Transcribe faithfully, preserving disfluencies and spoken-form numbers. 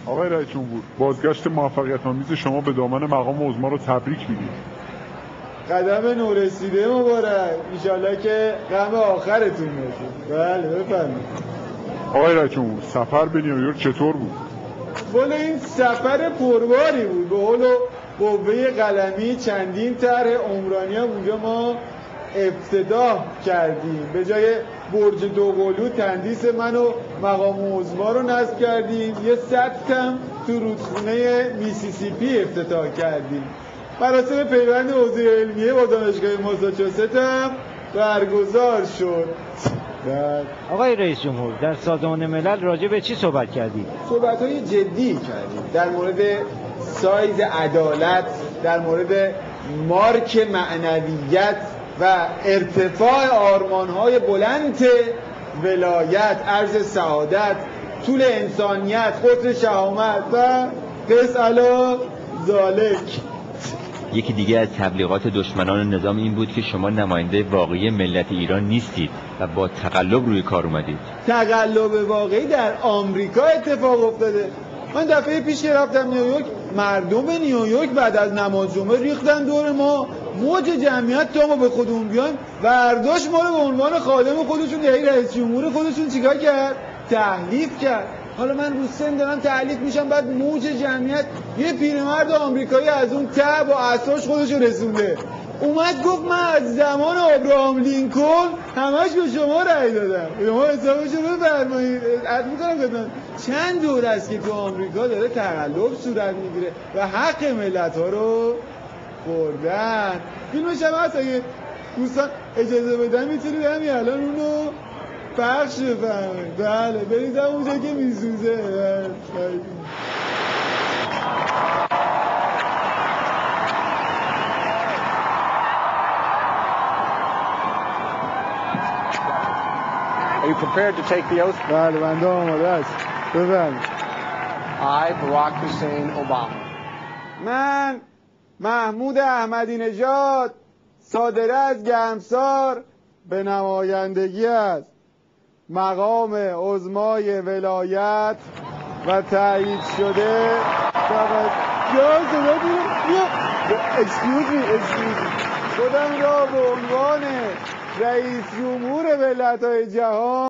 آقای رئیس جمهور، بازگشت موفقیت‌آمیز شما به دامن مقام عظما رو تبریک میگیم. قدم نورسیده مبارک، انشالله که غم آخرتون باشه. بله بفرمایید. آقای رئیس جمهور، سفر به نیویورک چطور بود؟ والا این سفر پرباری بود. به قول قوه قلمی چندین طرح عمرانی هم اونجا ما افتتاح کردیم. به جای برج دوقلو تندیس من و مقام عظما رو نصب کردیم، یه سطح هم تو رودخونه میسیسیپی افتتاح کردیم. مراسم پیوند حوزه علمیه با دانشگاه ماساچوست هم برگزار شد. آقای رئیس جمهور، در سازمان ملل راجع به چی صحبت کردید؟ صحبت‌های جدی کردیم در مورد سایز عدالت، در مورد مارک معنویت و ارتفاع آرمان‌های بلند ولایت، عرض سعادت، طول انسانیت، قطر شهامت و قس علی ذالک. یکی دیگه از تبلیغات دشمنان نظام این بود که شما نماینده واقعی ملت ایران نیستید و با تقلب روی کار اومدید. تقلب واقعی در آمریکا اتفاق افتاده. من دفعه پیش که رفتم نیویورک، مردم نیویورک بعد از نماز جمعه ریختن دور ما، موج جمعیت تا ما به خودمون بیایم برداشت ما رو به عنوان خادم خودشون، یعنی رئیس جمهور خودشون چیکار کرد؟ تحلیف کرد. حالا من رو سن دارم تحلیف میشم، بعد موج جمعیت یه پیرمرد آمریکایی از اون ته با عصاش خودشو رسونده اومد گفت من از زمان ابراهام لینکلن همش به شما رأی دادم، شما حسابشو بفرمایید. عرض میکنم خدمت چند دور است که تو آمریکا داره تقلب صورت میگیره و حق ملت ها رو خوردن. فیلمش هم هست، اگه دوستان اجازه بدن میتونید همین الان اونو پخش بفرمایید. بله برید هم اونجا که میسوزه. Are you prepared to take the oath? بله بنده آماده است. بفرمایید. I, Barack Hussein Obama. من محمود احمدی نژاد صادره از گرمسار به نمایندگی از مقام عظمای ولایت و تایید شده خودم را به عنوان رئیس جمهور ملت‌های جهان